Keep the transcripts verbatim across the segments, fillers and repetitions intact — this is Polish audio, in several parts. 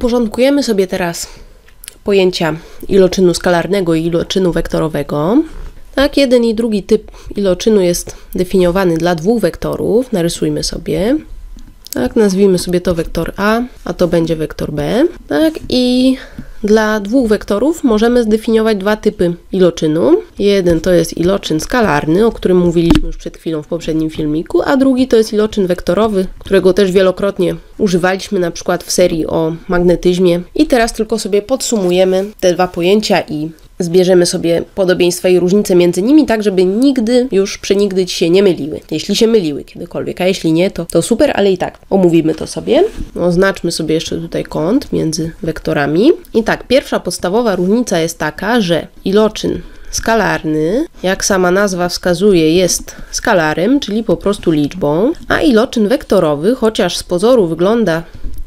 Uporządkujemy sobie teraz pojęcia iloczynu skalarnego i iloczynu wektorowego. Tak, jeden i drugi typ iloczynu jest definiowany dla dwóch wektorów. Narysujmy sobie. Tak, nazwijmy sobie to wektor A, a to będzie wektor B. Tak, i dla dwóch wektorów możemy zdefiniować dwa typy iloczynu. Jeden to jest iloczyn skalarny, o którym mówiliśmy już przed chwilą w poprzednim filmiku, a drugi to jest iloczyn wektorowy, którego też wielokrotnie używaliśmy na przykład w serii o magnetyzmie. I teraz tylko sobie podsumujemy te dwa pojęcia i zbierzemy sobie podobieństwa i różnice między nimi, tak żeby nigdy, już przenigdy Ci się nie myliły. Jeśli się myliły kiedykolwiek, a jeśli nie, to, to super, ale i tak omówimy to sobie. Oznaczmy sobie jeszcze tutaj kąt między wektorami. I tak, pierwsza podstawowa różnica jest taka, że iloczyn skalarny, jak sama nazwa wskazuje, jest skalarem, czyli po prostu liczbą, a iloczyn wektorowy, chociaż z pozoru wygląda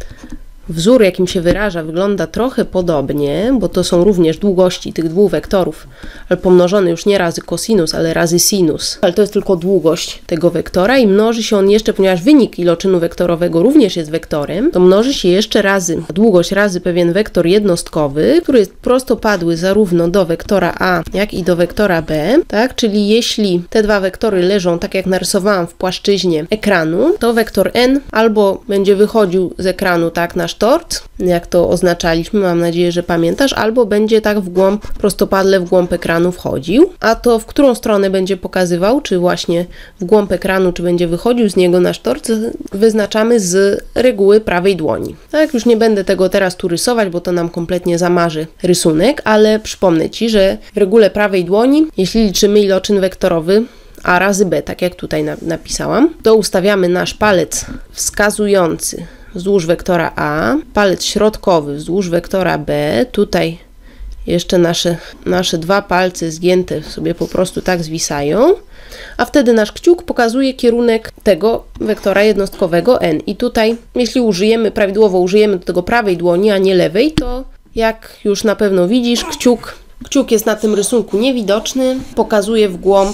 wzór, jakim się wyraża, wygląda trochę podobnie, bo to są również długości tych dwóch wektorów, ale pomnożone już nie razy kosinus, ale razy sinus. Ale to jest tylko długość tego wektora i mnoży się on jeszcze, ponieważ wynik iloczynu wektorowego również jest wektorem, to mnoży się jeszcze razy długość razy pewien wektor jednostkowy, który jest prostopadły zarówno do wektora A, jak i do wektora B, tak? Czyli jeśli te dwa wektory leżą tak jak narysowałam w płaszczyźnie ekranu, to wektor n albo będzie wychodził z ekranu tak nasz tort, jak to oznaczaliśmy, mam nadzieję, że pamiętasz, albo będzie tak w głąb, prostopadle w głąb ekranu wchodził, a to w którą stronę będzie pokazywał, czy właśnie w głąb ekranu, czy będzie wychodził z niego nasz tort, wyznaczamy z reguły prawej dłoni. Tak, już nie będę tego teraz tu rysować, bo to nam kompletnie zamarzy rysunek, ale przypomnę Ci, że w regule prawej dłoni, jeśli liczymy iloczyn wektorowy A razy B, tak jak tutaj na, napisałam, to ustawiamy nasz palec wskazujący wzdłuż wektora A, palec środkowy wzdłuż wektora B, tutaj jeszcze nasze, nasze dwa palce zgięte sobie po prostu tak zwisają, a wtedy nasz kciuk pokazuje kierunek tego wektora jednostkowego n. I tutaj, jeśli użyjemy, prawidłowo użyjemy do tego prawej dłoni, a nie lewej, to jak już na pewno widzisz, kciuk, kciuk jest na tym rysunku niewidoczny, pokazuje w głąb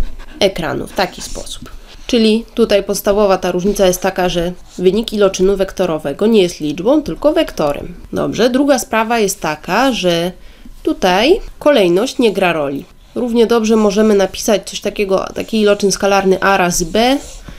ekranu w taki sposób. Czyli tutaj podstawowa ta różnica jest taka, że wynik iloczynu wektorowego nie jest liczbą, tylko wektorem. Dobrze, druga sprawa jest taka, że tutaj kolejność nie gra roli. Równie dobrze możemy napisać coś takiego, taki iloczyn skalarny A razy B,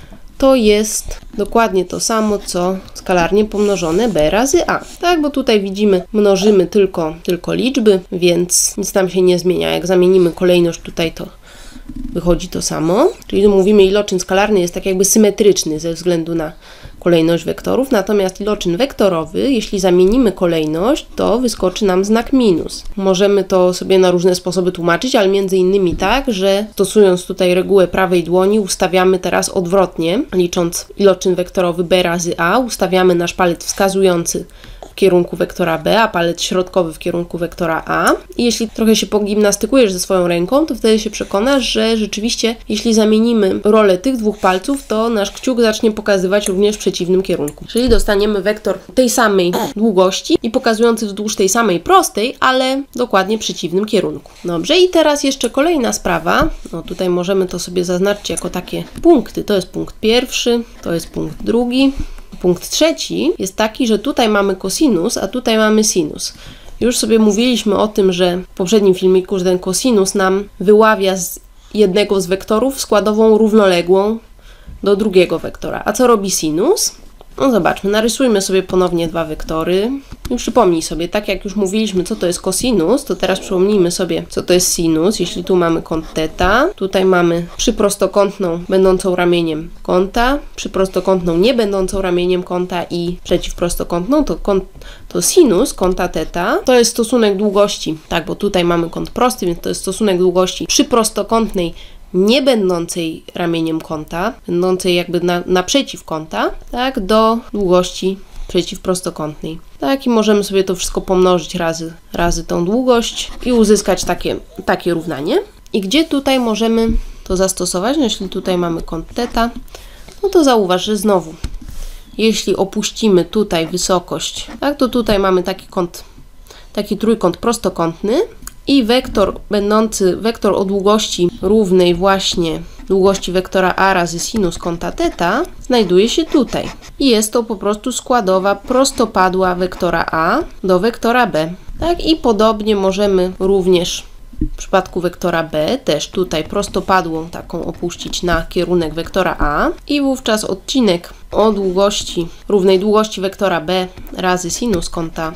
to jest dokładnie to samo, co skalarnie pomnożone B razy A. Tak, bo tutaj widzimy, mnożymy tylko, tylko liczby, więc nic tam się nie zmienia. Jak zamienimy kolejność tutaj, to wychodzi to samo, czyli mówimy, iloczyn skalarny jest tak jakby symetryczny ze względu na kolejność wektorów, natomiast iloczyn wektorowy, jeśli zamienimy kolejność, to wyskoczy nam znak minus. Możemy to sobie na różne sposoby tłumaczyć, ale między innymi tak, że stosując tutaj regułę prawej dłoni, ustawiamy teraz odwrotnie, licząc iloczyn wektorowy B razy A, ustawiamy nasz palec wskazujący w kierunku wektora B, a palec środkowy w kierunku wektora A. I jeśli trochę się pogimnastykujesz ze swoją ręką, to wtedy się przekonasz, że rzeczywiście, jeśli zamienimy rolę tych dwóch palców, to nasz kciuk zacznie pokazywać również w przeciwnym kierunku. Czyli dostaniemy wektor tej samej długości i pokazujący wzdłuż tej samej prostej, ale dokładnie przeciwnym kierunku. Dobrze, i teraz jeszcze kolejna sprawa. No tutaj możemy to sobie zaznaczyć jako takie punkty. To jest punkt pierwszy, to jest punkt drugi. Punkt trzeci jest taki, że tutaj mamy kosinus, a tutaj mamy sinus. Już sobie mówiliśmy o tym, że w poprzednim filmiku, że ten kosinus nam wyławia z jednego z wektorów składową równoległą do drugiego wektora. A co robi sinus? No zobaczmy, narysujmy sobie ponownie dwa wektory i przypomnij sobie, tak jak już mówiliśmy, co to jest kosinus, to teraz przypomnijmy sobie, co to jest sinus. Jeśli tu mamy kąt θ, tutaj mamy przyprostokątną będącą ramieniem kąta, przyprostokątną nie będącą ramieniem kąta i przeciwprostokątną, to, kąt, to sinus kąta θ to jest stosunek długości, tak, bo tutaj mamy kąt prosty, więc to jest stosunek długości przyprostokątnej nie będącej ramieniem kąta, będącej jakby na, naprzeciw kąta, tak, do długości przeciwprostokątnej. Tak, i możemy sobie to wszystko pomnożyć razy, razy tą długość i uzyskać takie, takie równanie. I gdzie tutaj możemy to zastosować? No, jeśli tutaj mamy kąt θ, no to zauważ, że znowu, jeśli opuścimy tutaj wysokość, tak, to tutaj mamy taki kąt, taki trójkąt prostokątny, i wektor będący, wektor o długości równej właśnie długości wektora a razy sinus kąta θ znajduje się tutaj. I jest to po prostu składowa prostopadła wektora a do wektora b. Tak, i podobnie możemy również w przypadku wektora b też tutaj prostopadłą taką opuścić na kierunek wektora a i wówczas odcinek o długości, równej długości wektora b razy sinus kąta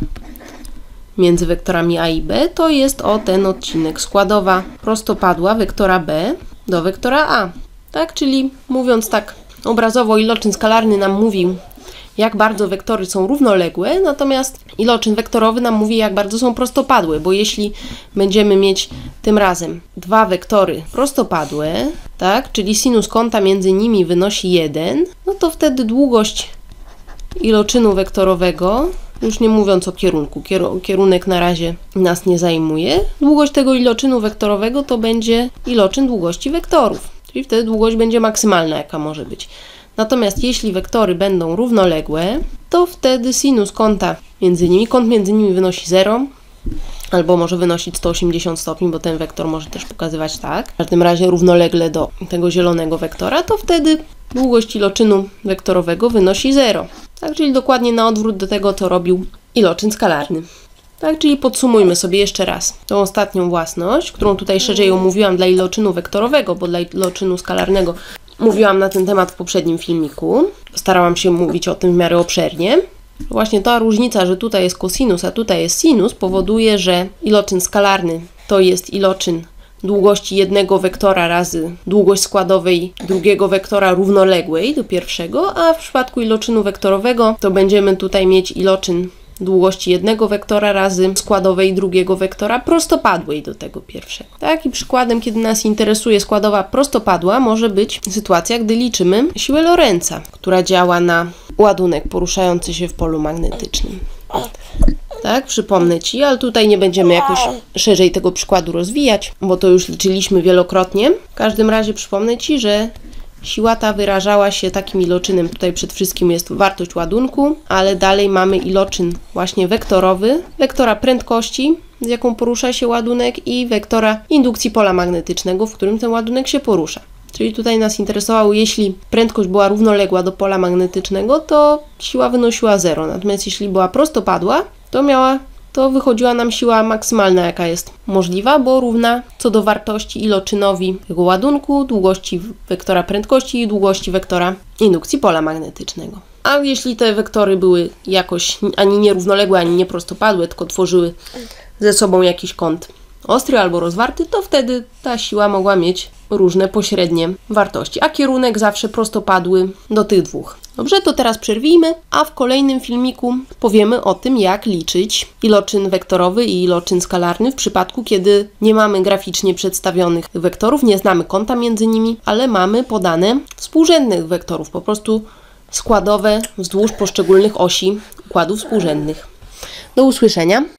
między wektorami a i b to jest o ten odcinek składowa prostopadła wektora b do wektora a. Tak, czyli mówiąc tak obrazowo, iloczyn skalarny nam mówił, jak bardzo wektory są równoległe, natomiast iloczyn wektorowy nam mówi, jak bardzo są prostopadłe, bo jeśli będziemy mieć tym razem dwa wektory prostopadłe, tak, czyli sinus kąta między nimi wynosi jeden, no to wtedy długość iloczynu wektorowego, już nie mówiąc o kierunku, kierunek na razie nas nie zajmuje, długość tego iloczynu wektorowego to będzie iloczyn długości wektorów, czyli wtedy długość będzie maksymalna, jaka może być. Natomiast jeśli wektory będą równoległe, to wtedy sinus kąta między nimi, kąt między nimi wynosi zero, albo może wynosić sto osiemdziesiąt stopni, bo ten wektor może też pokazywać tak. W każdym razie równolegle do tego zielonego wektora, to wtedy długość iloczynu wektorowego wynosi zero. Tak, czyli dokładnie na odwrót do tego, co robił iloczyn skalarny. Tak, czyli podsumujmy sobie jeszcze raz tą ostatnią własność, którą tutaj szerzej omówiłam dla iloczynu wektorowego, bo dla iloczynu skalarnego mówiłam na ten temat w poprzednim filmiku. Starałam się mówić o tym w miarę obszernie. Właśnie ta różnica, że tutaj jest kosinus, a tutaj jest sinus, powoduje, że iloczyn skalarny to jest iloczyn długości jednego wektora razy długość składowej drugiego wektora równoległej do pierwszego, a w przypadku iloczynu wektorowego to będziemy tutaj mieć iloczyn długości jednego wektora razy składowej drugiego wektora prostopadłej do tego pierwszego. Tak, i przykładem, kiedy nas interesuje składowa prostopadła, może być sytuacja, gdy liczymy siłę Lorentza, która działa na ładunek poruszający się w polu magnetycznym. Tak, przypomnę Ci, ale tutaj nie będziemy jakoś szerzej tego przykładu rozwijać, bo to już liczyliśmy wielokrotnie. W każdym razie przypomnę Ci, że siła ta wyrażała się takim iloczynem, tutaj przed wszystkim jest wartość ładunku, ale dalej mamy iloczyn właśnie wektorowy, wektora prędkości, z jaką porusza się ładunek i wektora indukcji pola magnetycznego, w którym ten ładunek się porusza. Czyli tutaj nas interesowało, jeśli prędkość była równoległa do pola magnetycznego, to siła wynosiła zero, natomiast jeśli była prostopadła, to miała to wychodziła nam siła maksymalna, jaka jest możliwa, bo równa co do wartości iloczynowi tego ładunku, długości wektora prędkości i długości wektora indukcji pola magnetycznego. A jeśli te wektory były jakoś ani nierównoległe, ani nieprostopadłe, tylko tworzyły ze sobą jakiś kąt ostry albo rozwarty, to wtedy ta siła mogła mieć różne pośrednie wartości, a kierunek zawsze prostopadły do tych dwóch. Dobrze, to teraz przerwijmy, a w kolejnym filmiku powiemy o tym, jak liczyć iloczyn wektorowy i iloczyn skalarny w przypadku, kiedy nie mamy graficznie przedstawionych wektorów, nie znamy kąta między nimi, ale mamy podane współrzędnych wektorów, po prostu składowe wzdłuż poszczególnych osi układów współrzędnych. Do usłyszenia.